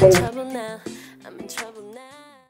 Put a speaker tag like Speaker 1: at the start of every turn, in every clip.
Speaker 1: trouble now. I'm in trouble now.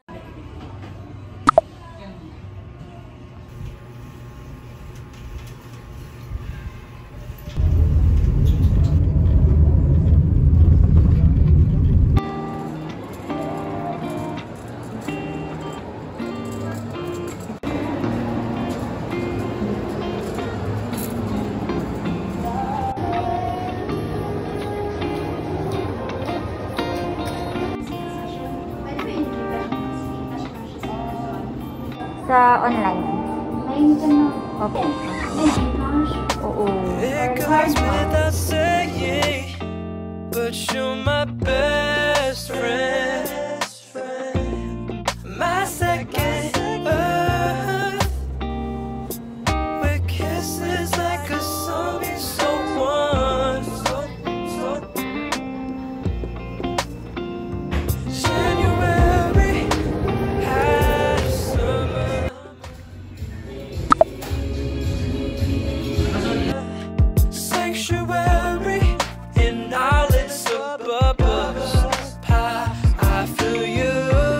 Speaker 2: Sa online. Okay. Oo.
Speaker 3: It goes without saying, but you're my best friend, my second earth. With kisses like a song you so want. January, half summer. Sanctuary in all its suburbs. I feel you.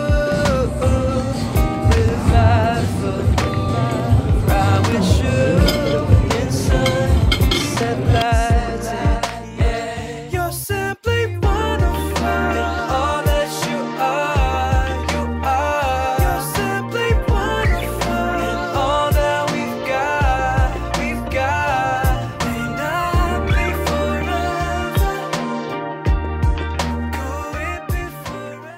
Speaker 3: Revival. Ride with you in sunset lights. Yeah. You're simply wonderful in all that you are. You are. You're simply wonderful in all that we've got. We've got. And I'll be forever. Could it be forever?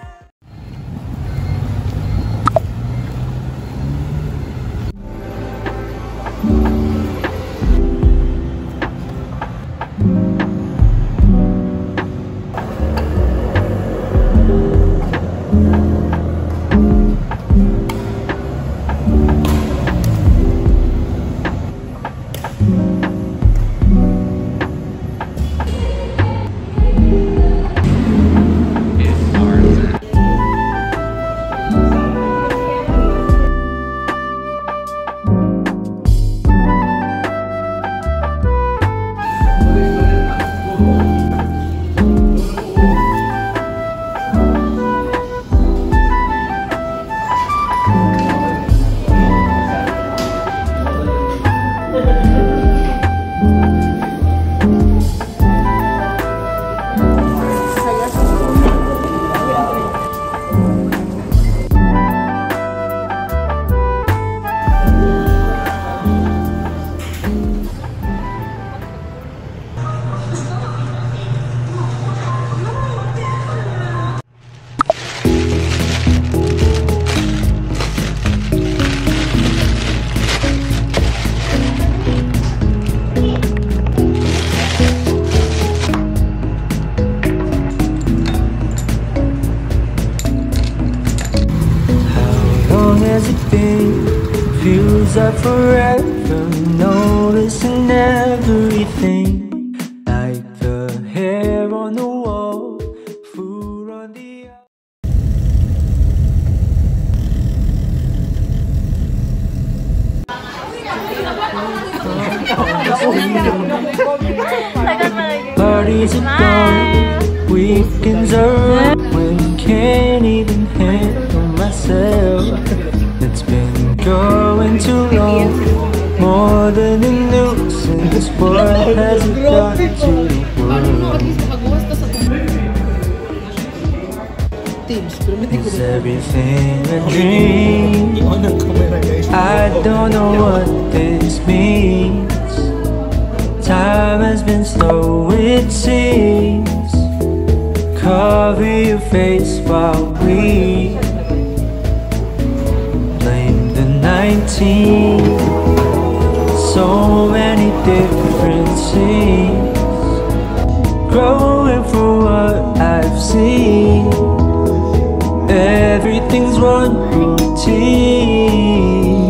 Speaker 4: Has it been? Feels like forever. Noticing everything, like the hair on the wall, food on the parties are gone, weekends are up, when can't even handle myself. It's been going too long, more than a nuisance. What has it done to the world? Is everything a dream? I don't know what this means. Time has been slow, it seems. Cover your face while we blame the 19. So many different scenes, growing from what I've seen. Everything's one routine.